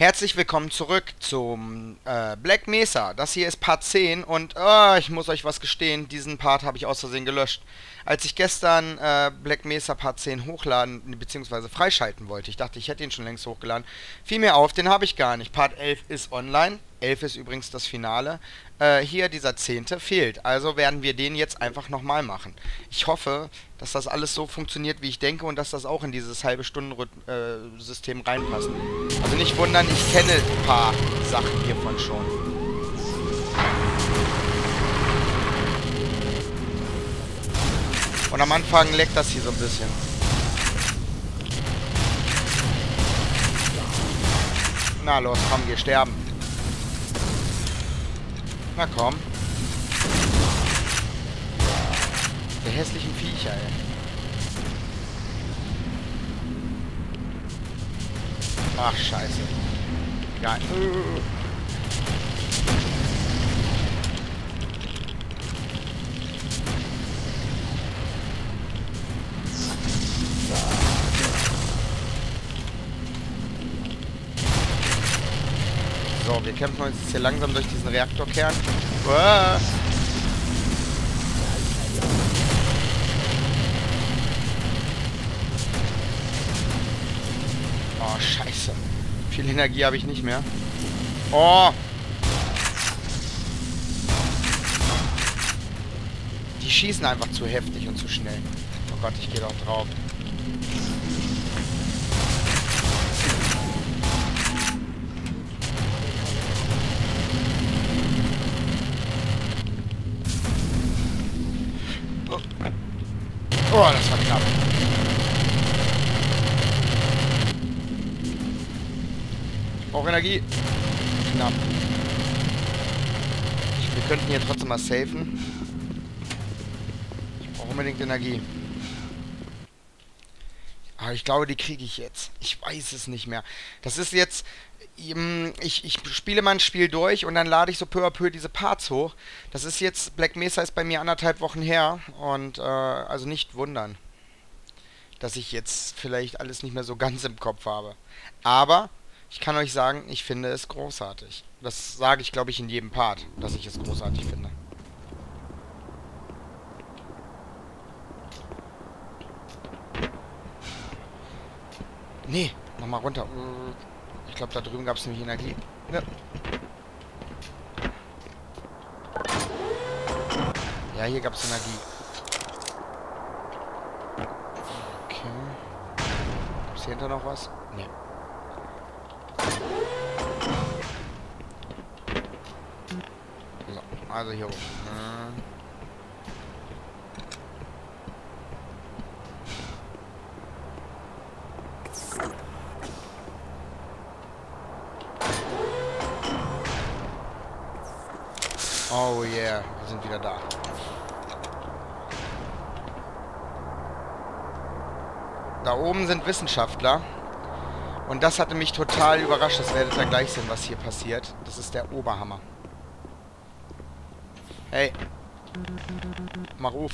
Herzlich willkommen zurück zum Black Mesa. Das hier ist Part 10 und ich muss euch was gestehen, diesen Part habe ich aus Versehen gelöscht. Als ich gestern Black Mesa Part 10 hochladen bzw. freischalten wollte, ich dachte, ich hätte ihn schon längst hochgeladen, fiel mir auf, den habe ich gar nicht. Part 11 ist online, 11 ist übrigens das Finale. Hier dieser 10. fehlt, also werden wir den jetzt einfach nochmal machen. Ich hoffe, dass das alles so funktioniert, wie ich denke und dass das auch in dieses halbe Stunden-System reinpasst. Also nicht wundern, ich kenne ein paar Sachen hiervon schon. Und am Anfang leckt das hier so ein bisschen. Na los, komm, wir sterben. Na komm. Der hässlichen Viecher, ey. Ach, scheiße. Ja. So, wir kämpfen uns jetzt hier langsam durch diesen Reaktorkern. Uah. Oh, scheiße. Viel Energie habe ich nicht mehr. Oh! Die schießen einfach zu heftig und zu schnell. Oh Gott, ich gehe doch drauf. Oh, das war knapp. Ich brauche Energie. Knapp. Wir könnten hier trotzdem mal safen. Ich brauche unbedingt Energie. Aber ich glaube, die kriege ich jetzt. Ich weiß es nicht mehr. Das ist jetzt... Ich spiele mal ein Spiel durch und dann lade ich so peu à peu diese Parts hoch. Das ist jetzt... Black Mesa ist bei mir 1,5 Wochen her. Und, also nicht wundern, dass ich jetzt vielleicht alles nicht mehr so ganz im Kopf habe. Aber ich kann euch sagen, ich finde es großartig. Das sage ich, glaube ich, in jedem Part, dass ich es großartig finde. Nee, nochmal runter. Ich glaube, da drüben gab es nämlich Energie. Ja. Ja, hier gab es Energie. Okay. Ist hier hinter noch was? Nee. So, also hier oben. Oh yeah, wir sind wieder da. Da oben sind Wissenschaftler. Und das hatte mich total überrascht. Das werdet ihr gleich sehen, was hier passiert. Das ist der Oberhammer. Hey. Mach auf.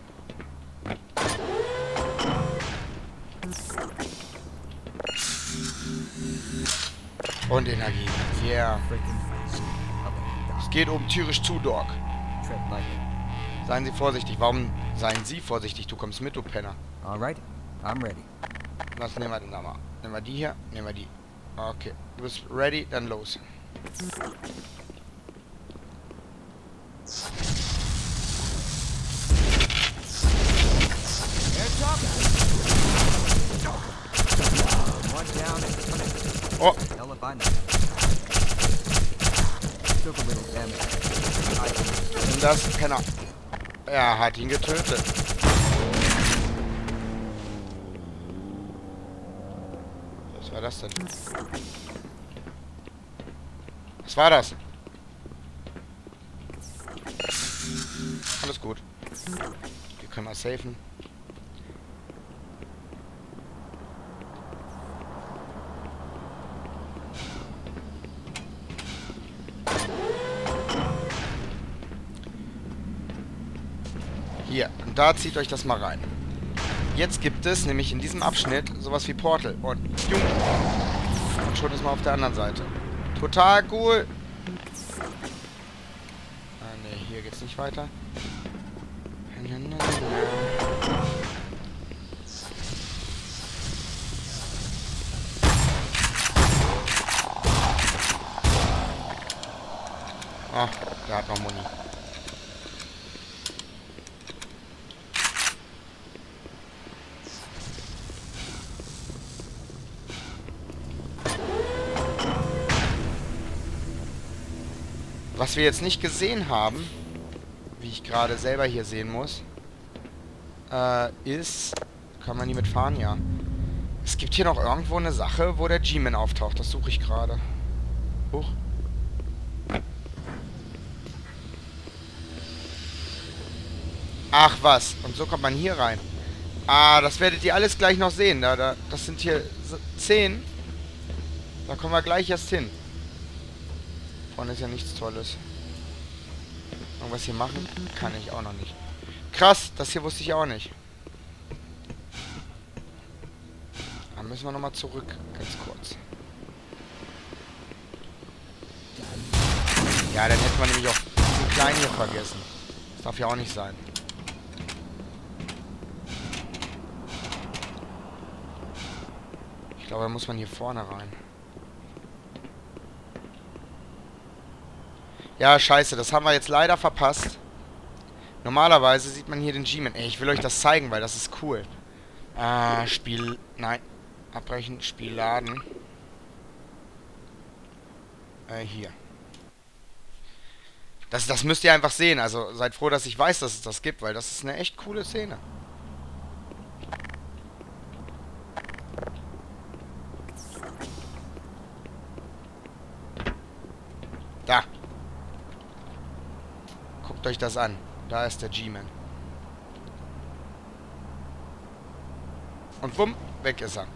Und Energie. Yeah. Es geht oben tierisch zu, Doc. Seien Sie vorsichtig. Warum seien Sie vorsichtig? Du kommst mit, du Penner. Alright, I'm ready. Was nehmen wir denn da mal? Nehmen wir die hier? Nehmen wir die. Okay. Du bist ready? Dann los. Oh! Und das Penner. Er hat ihn getötet. Was war das denn? Was war das? Alles gut. Wir können mal safen. Hier, und da zieht euch das mal rein. Jetzt gibt es nämlich in diesem Abschnitt sowas wie Portal. Und Und schon ist man auf der anderen Seite. Total cool. Ah, ne, hier geht's nicht weiter. Ah, der hat noch Muni. Was wir jetzt nicht gesehen haben, wie ich gerade selber hier sehen muss, ist... Kann man nie mitfahren? Ja. Es gibt hier noch irgendwo eine Sache, wo der G-Man auftaucht. Das suche ich gerade. Huch. Ach was. Und so kommt man hier rein. Ah, das werdet ihr alles gleich noch sehen. Das sind hier 10. Da kommen wir gleich erst hin. Vorne ist ja nichts Tolles. Irgendwas hier machen? Kann ich auch noch nicht. Krass, das hier wusste ich auch nicht. Dann müssen wir nochmal zurück. Ganz kurz. Ja, dann hätten wir nämlich auch diesen kleinen hier vergessen. Das darf ja auch nicht sein. Ich glaube, da muss man hier vorne rein. Ja, scheiße, das haben wir jetzt leider verpasst. Normalerweise sieht man hier den G-Man. Ey, ich will euch das zeigen, weil das ist cool. Spiel... Nein. Abbrechen, Spiel laden. Hier. Das müsst ihr einfach sehen. Also seid froh, dass ich weiß, dass es das gibt, weil das ist eine echt coole Szene. Da. Guckt euch das an. Da ist der G-Man. Und bumm, weg ist er.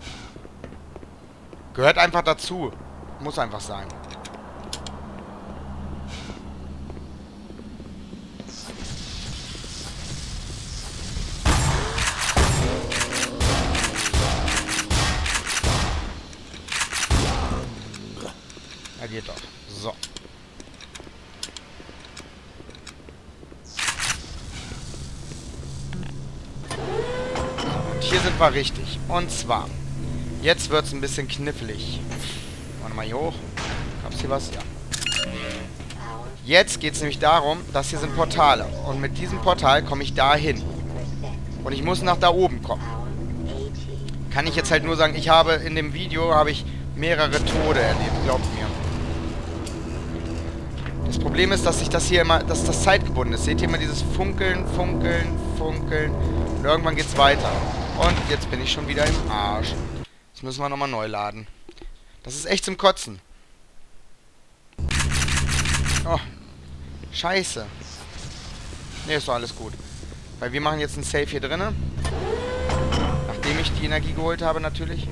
Gehört einfach dazu. Muss einfach sein. Ja, geht doch. So. Und hier sind wir richtig. Und zwar, jetzt wird es ein bisschen knifflig. Warte mal hier hoch. Gab's hier was? Ja. Jetzt geht es nämlich darum, dass hier sind Portale. Und mit diesem Portal komme ich da hin. Und ich muss nach da oben kommen. Kann ich jetzt halt nur sagen, ich habe in dem Video mehrere Tode erlebt, glaubt mir. Das Problem ist, dass sich das hier immer, dass das zeitgebunden ist. Seht ihr immer dieses Funkeln, Funkeln, Funkeln. Und irgendwann geht's weiter. Und jetzt bin ich schon wieder im Arsch. Jetzt müssen wir nochmal neu laden. Das ist echt zum Kotzen. Oh. Scheiße. Ne, ist doch alles gut. Weil wir machen jetzt ein Save hier drinnen. Nachdem ich die Energie geholt habe, natürlich.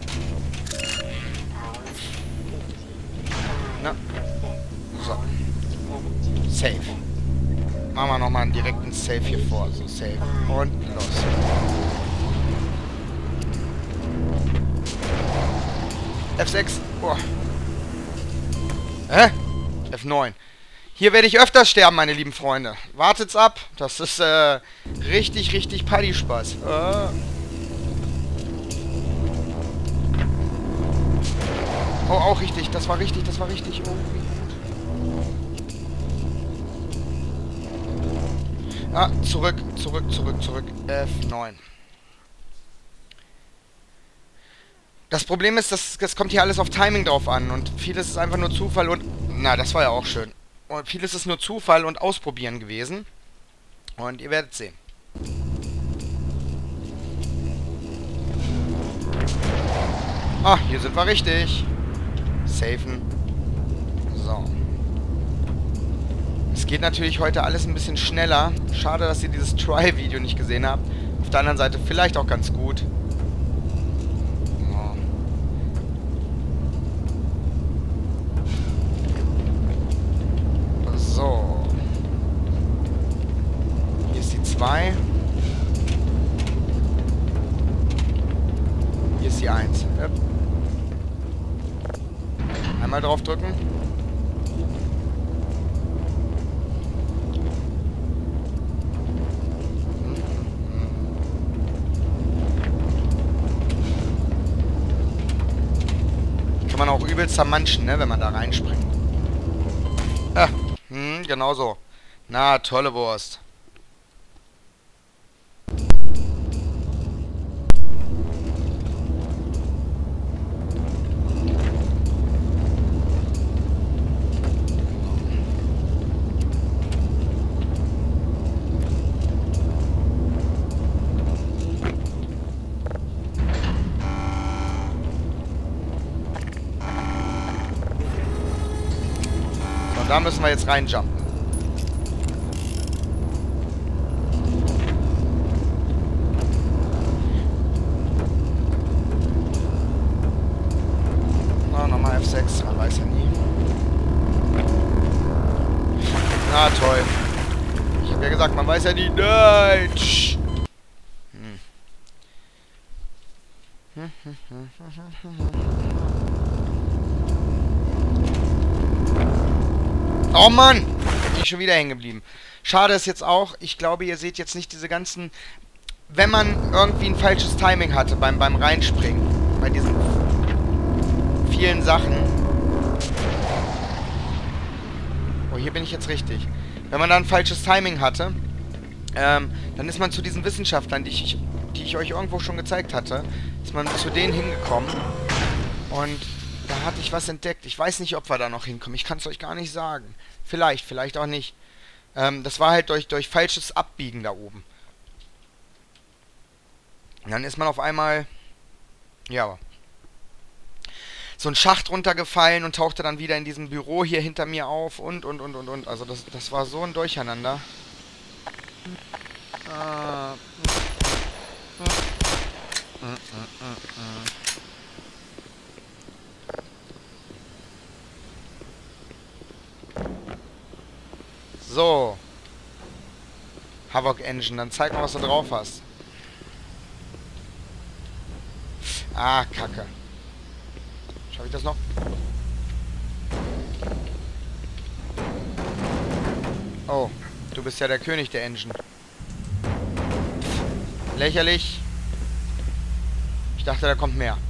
Na. So. Save. Machen wir nochmal einen direkten Save hier vor. So, Save. Und los. F6. Oh. Hä? F9. Hier werde ich öfters sterben, meine lieben Freunde. Wartet's ab. Das ist richtig, richtig Paddy-Spaß. Oh, auch richtig. Das war richtig, das war richtig. Oh, wie gut. Ah, zurück. F9. Das Problem ist, das kommt hier alles auf Timing drauf an. Und vieles ist einfach nur Zufall und... Na, das war ja auch schön. Und vieles ist nur Zufall und Ausprobieren gewesen. Und ihr werdet sehen. Ah, hier sind wir richtig. Safen. So. Es geht natürlich heute alles ein bisschen schneller. Schade, dass ihr dieses Try-Video nicht gesehen habt. Auf der anderen Seite vielleicht auch ganz gut. So. Hier ist die 2. Hier ist die 1. Einmal drauf drücken. Kann man auch übelst zermanschen, ne, wenn man da reinspringt. Ja, genau so. Na, tolle Wurst. Da müssen wir jetzt reinjumpen. Na, nochmal F6, man weiß ja nie. Na toll. Ich habe ja gesagt, man weiß ja nie. Nein! Oh Mann! Bin ich schon wieder hängen geblieben. Schade ist jetzt auch, ich glaube, ihr seht jetzt nicht diese ganzen... Wenn man irgendwie ein falsches Timing hatte beim Reinspringen, bei diesen vielen Sachen... Oh, hier bin ich jetzt richtig. Wenn man da ein falsches Timing hatte, dann ist man zu diesen Wissenschaftlern, die ich euch irgendwo schon gezeigt hatte, ist man zu denen hingekommen und... Da hatte ich was entdeckt. Ich weiß nicht, ob wir da noch hinkommen. Ich kann es euch gar nicht sagen. Vielleicht, vielleicht auch nicht. Das war halt durch falsches Abbiegen da oben. Und dann ist man auf einmal... Ja. So ein Schacht runtergefallen und tauchte dann wieder in diesem Büro hier hinter mir auf und. Also das war so ein Durcheinander. So. Havoc Engine, dann zeig mal, was du drauf hast. Ah, Kacke. Schaffe ich das noch? Oh, du bist ja der König der Engine. Lächerlich. Ich dachte, da kommt mehr.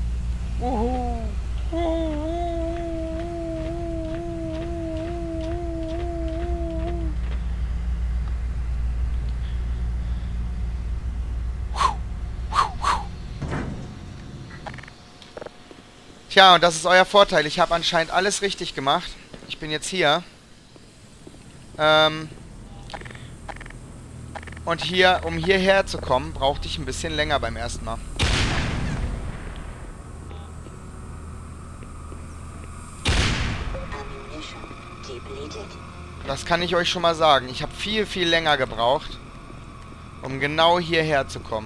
Tja, und das ist euer Vorteil. Ich habe anscheinend alles richtig gemacht. Ich bin jetzt hier. Und hier, um hierher zu kommen, brauchte ich ein bisschen länger beim ersten Mal. Das kann ich euch schon mal sagen. Ich habe viel, viel länger gebraucht, um genau hierher zu kommen.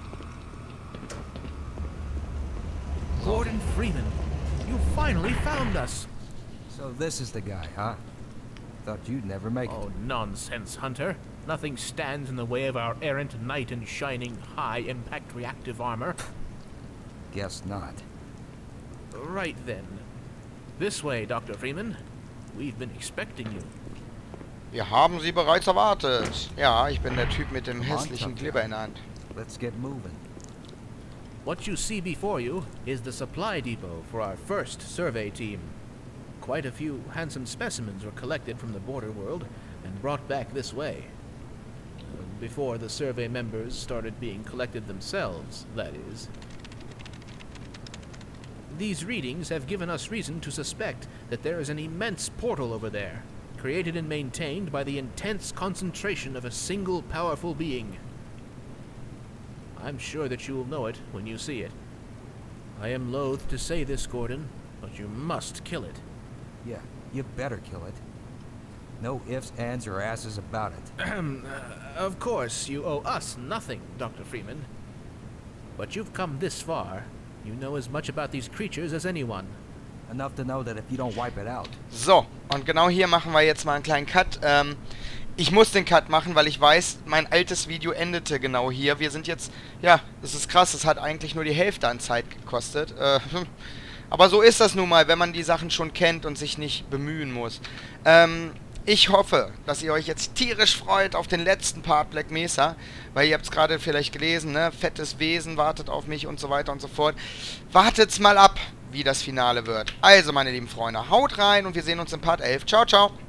Gordon Freeman, you finally found us. So this is the guy, huh? Thought you'd never make it. Oh, nonsense, Hunter. Nothing stands in the way of our errant knight in shining high-impact reactive armor. Guess not. Right then. This way, Dr. Freeman. We've been expecting you. Wir haben Sie bereits erwartet. Ja, ich bin der Typ mit dem hässlichen Kleber in der Hand. Let's get moving. What you see before you is the supply depot for our first survey team. Quite a few handsome specimens were collected from the border world and brought back this way. Before the survey members started being collected themselves, that is. These readings have given us reason to suspect that there is an immense portal over there, created and maintained by the intense concentration of a single powerful being. I'm sure that you will know it when you see it. I am loath to say this, Gordon, but you must kill it. Yeah, you better kill it. No ifs, ands, or asses about it. Of course, you owe us nothing, Dr. Freeman. But you've come this far. You know as much about these creatures as anyone. Enough to know that if you don't wipe it out. So, und genau hier machen wir jetzt mal einen kleinen Cut. Ich muss den Cut machen, weil ich weiß, mein altes Video endete genau hier. Wir sind jetzt, ja, das ist krass, es hat eigentlich nur die Hälfte an Zeit gekostet. Aber so ist das nun mal, wenn man die Sachen schon kennt und sich nicht bemühen muss. Ich hoffe, dass ihr euch jetzt tierisch freut auf den letzten Part Black Mesa, weil ihr habt es gerade vielleicht gelesen, ne? Fettes Wesen wartet auf mich und so weiter und so fort. Wartet's mal ab, wie das Finale wird. Also, meine lieben Freunde, haut rein und wir sehen uns im Part 11. Ciao, ciao.